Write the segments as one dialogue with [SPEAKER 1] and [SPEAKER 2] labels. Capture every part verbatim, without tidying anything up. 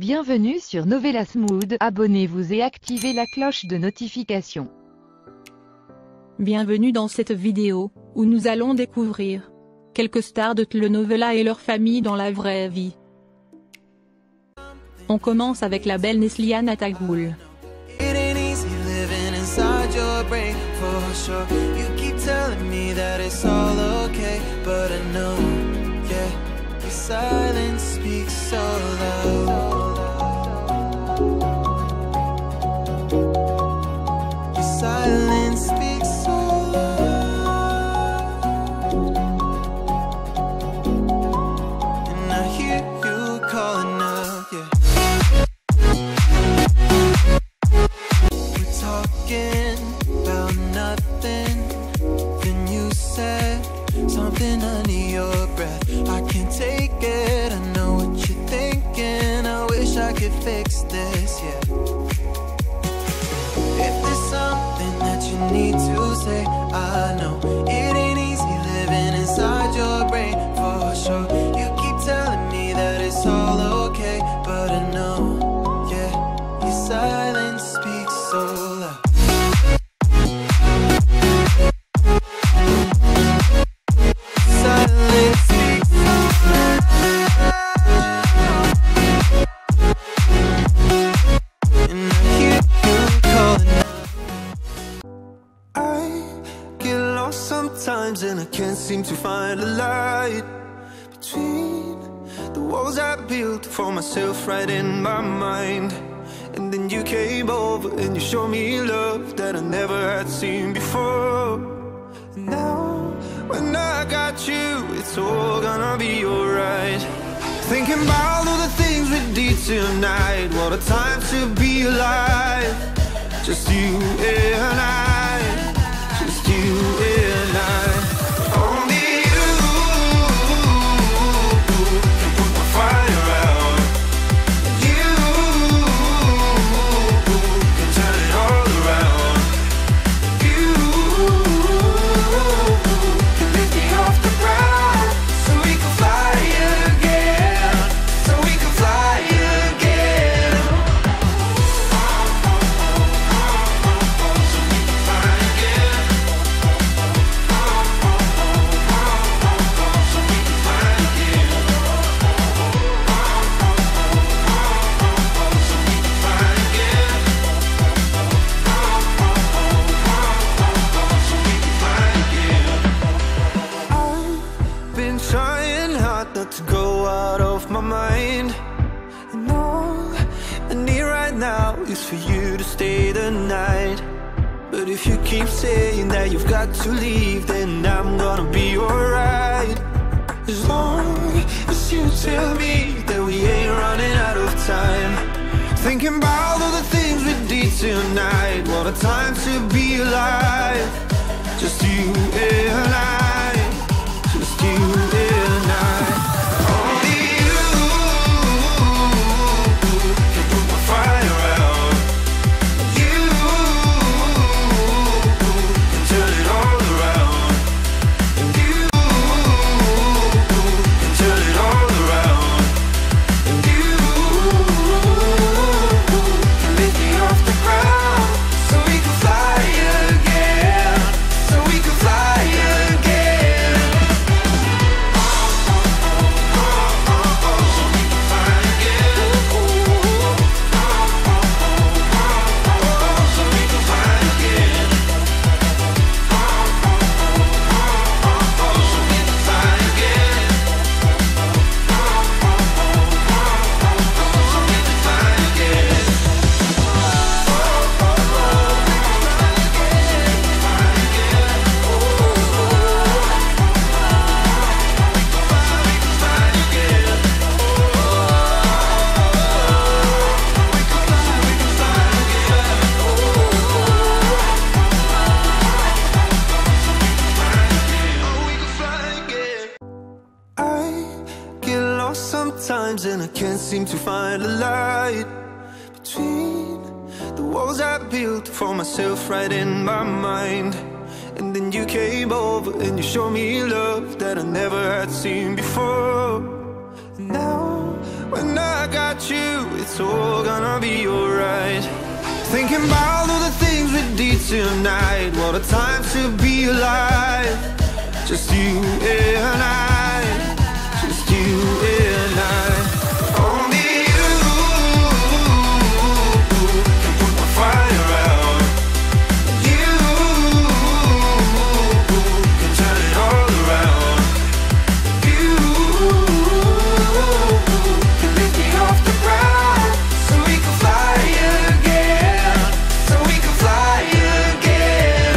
[SPEAKER 1] Bienvenue sur Novelas Mood, abonnez-vous et activez la cloche de notification.
[SPEAKER 2] Bienvenue dans cette vidéo, où nous allons découvrir quelques stars de telenovela et leur famille dans la vraie vie. On commence avec la belle Neslihan Atagul.
[SPEAKER 3] Silence speaks so loud. Your silence speaks so loud. And I hear you calling up, yeah. We're talking about nothing. Then you said something under your breath. I can't take it, I know what you're thinking. I wish I could fix this, yeah. If there's something that you need to say, I know it ain't easy living inside your brain, for sure. You keep telling me that it's all okay, but I know, yeah, your silence speaks so loud. Sometimes and I can't seem to find a light between the walls I built for myself right in my mind. And then you came over and you showed me love that I never had seen before. And now when I got you, it's all gonna be alright. Thinking about all the things we did tonight. What a time to be alive. Just you and I, just you and I. Only you can put my fire out. You can turn it all around. You can lift me off the ground, so we can fly again, so we can fly again. Trying hard not to go out of my mind. And all I need right now is for you to stay the night. But if you keep saying that you've got to leave, then I'm gonna be alright. As long as you tell me that we ain't running out of time. Thinking about all the things we did tonight. What a time to be alive. Just you and I, just you and I. Only you can put my fire out. You can turn it all around. And you can turn it all around. And you can lift me off the ground, so we can fly again, so we can fly again. Sometimes and I can't seem to find a light between the walls I built for myself right in my mind. And then you came over and you showed me love that I never had seen before. And now when I got you, it's all gonna be alright. Thinking about all the things we did tonight, what a time to be alive. Just you and I, just you and I. Only you can put my fire out. You can turn it all around. You can lift me off the ground, so we can fly again, so we can fly again.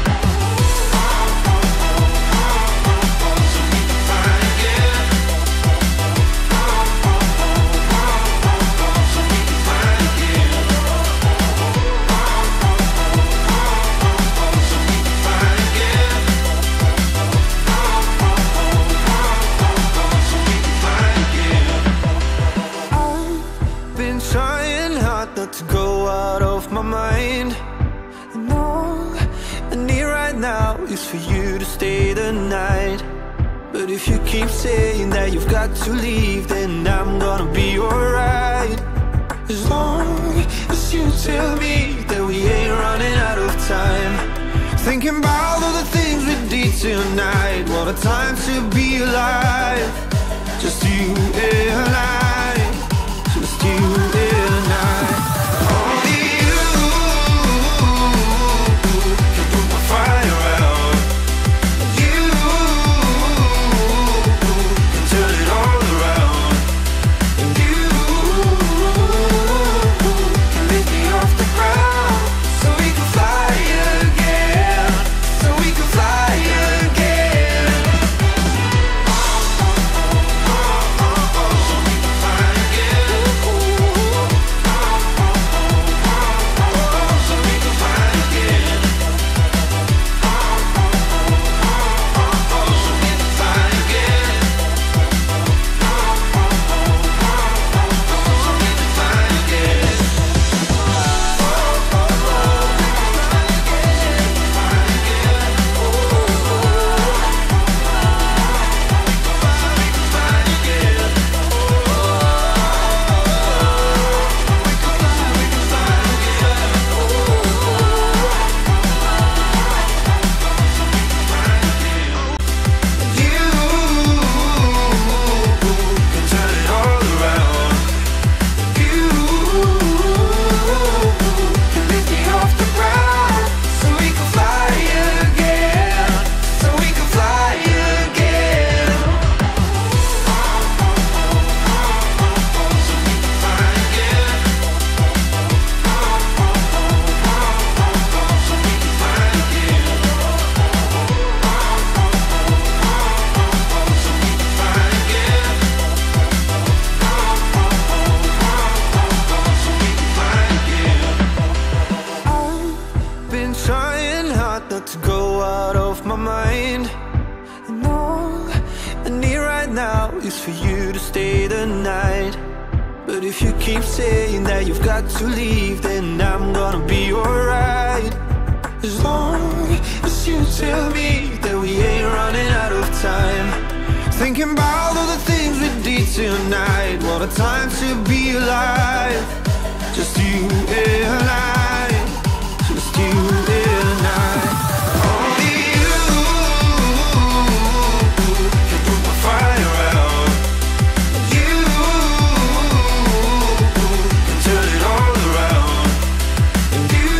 [SPEAKER 3] I've been trying hard not to go out of my mind, and all I need right now is for you to stay the night. But if you keep saying that you've got to leave, then I'm gonna be alright. As long as you tell me that we ain't running out of time. Thinking about all the things we did tonight, what a time to be alive. Just you and I, just you and I. Only you can put my fire out. You can turn it all around. And you can lift me off the ground, so we can fly again, so we can fly again. Trying hard not to go out of my mind, and all I need right now is for you to stay the night. But if you keep saying that you've got to leave, then I'm gonna be alright. As long as you tell me that we ain't running out of time. Thinking about all the things we did tonight, what a time to be alive. Just you and I, just you and I. Only you can put my fire out. You can turn it all around. And you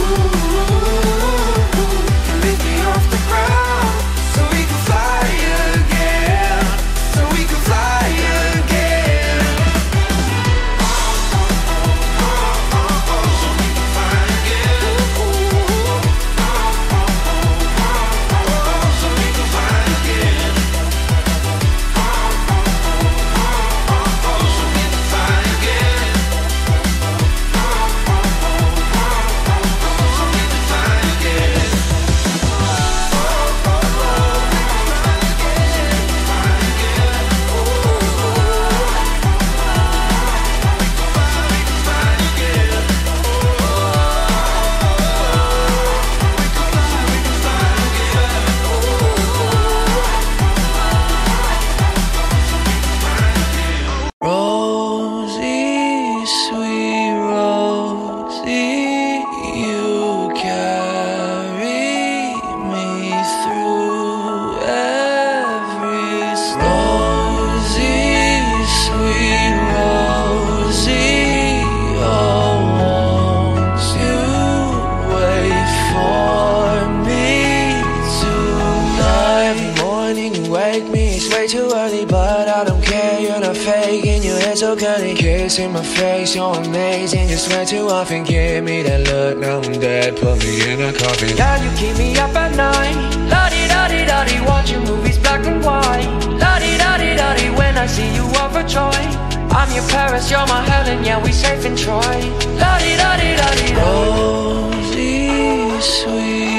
[SPEAKER 3] can lift me off the ground, so we can fly again, so we can fly again. So we can fly
[SPEAKER 4] too early, but I don't care. You're not fake and your hair so curly. Kiss in my face, you're amazing. You swear too often, give me that look. Now I'm dead, put me in a coffin.
[SPEAKER 5] Girl, you keep me up at night. La-di-da-di-da-di, watching movies black and white. La-di-da-di-da-di, when I see you overjoyed. I'm your Paris, you're my Helen, yeah, we safe in Troy. La-di-da-di-da-di-da.
[SPEAKER 4] Rosy, sweet